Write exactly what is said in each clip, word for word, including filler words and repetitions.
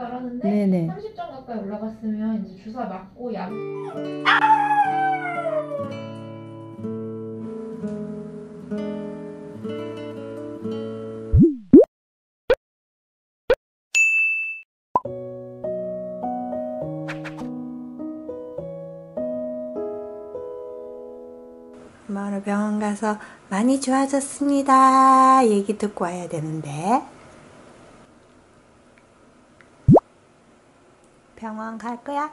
평가를 하는데 네네. 삼십 점 가까이 올라갔으면 이제 주사 맞고 약. 엄마는 병원 가서 많이 좋아졌습니다 얘기 듣고 와야 되는데 병원 갈 거야?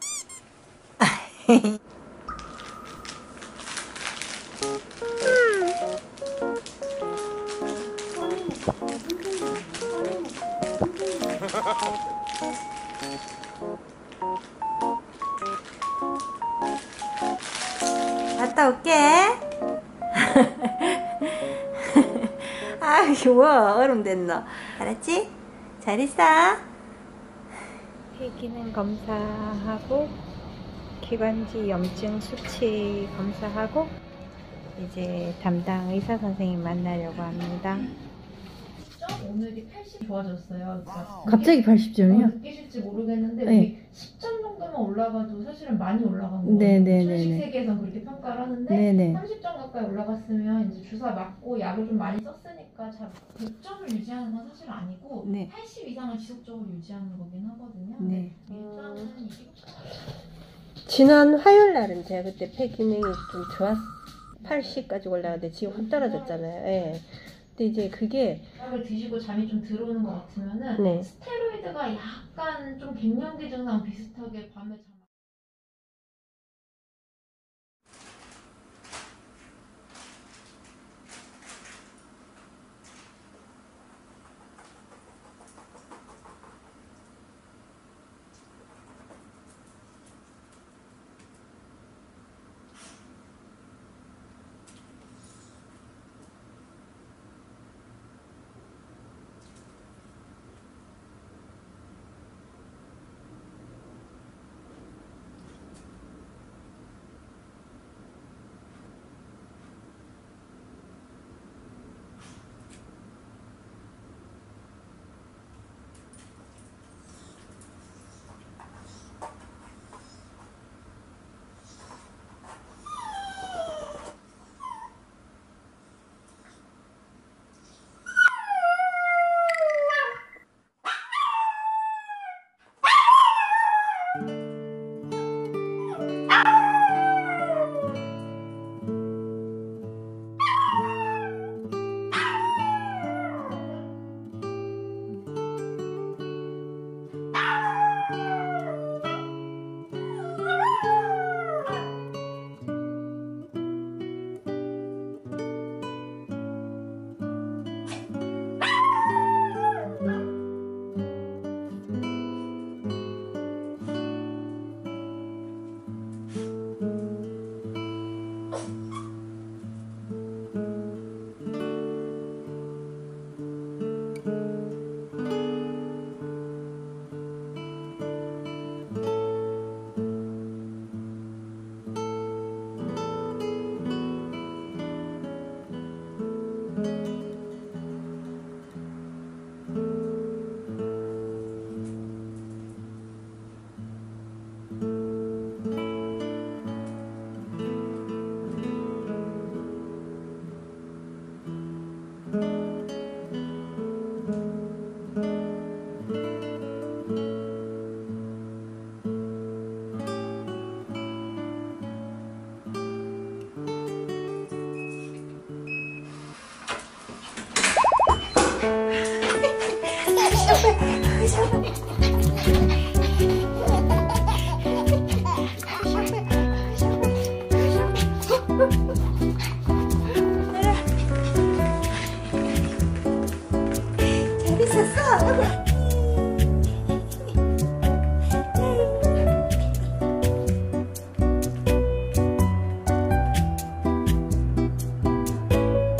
갔다 올게. 아 귀여워. 얼음 됐노. 알았지? 잘 있어. 폐기능 검사하고 기관지 염증 수치 검사하고 이제 담당 의사 선생님 만나려고 합니다. 오늘이 팔십 좋아졌어요. 갑자기 팔십 점이요? 어, 느끼실지 모르겠는데 네. 여기 십 점 정도만 올라가도 사실은 많이 올라간 거예요. 네네네네. 천식 세계에선 그렇게 평가를 하는데 네네. 삼십 점 가까이 올라갔으면 이제 주사 맞고 약을 좀 많이 썼으니까 잘 백 점을 유지하는 건 사실 아니고 네. 팔십 이상을 지속적으로 유지하는 거긴 하거든요. 네. 일단은 이게 지난 화요일 날은 제가 그때 폐 기능이 좀 좋았 팔십까지 올라갔는데 지금 확 떨어졌잖아요. 예. 근데 이제 그게 약을 드시고 잠이 좀 들어오는 것 같으면은 네. 스테로이드가 약간 좀 갱년기 증상 비슷하게 밤에 잠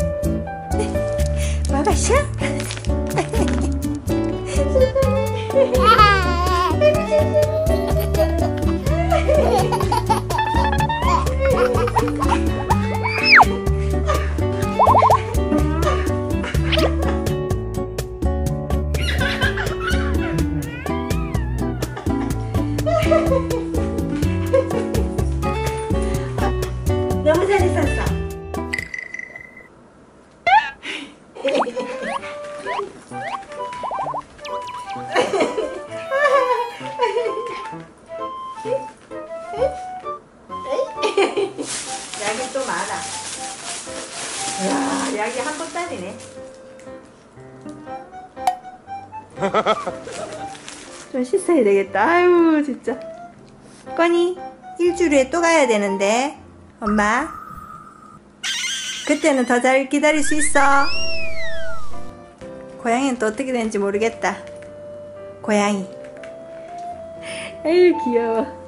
마셔? 너무 잘했었어. 약이 또 많아. 이야, 약이 한 보따리네. 좀 씻어야 되겠다. 아유, 진짜. 꺼니, 일주일에 또 가야 되는데. 엄마. 그때는 더 잘 기다릴 수 있어. 고양이는 또 어떻게 되는지 모르겠다. 고양이. 아유, 귀여워.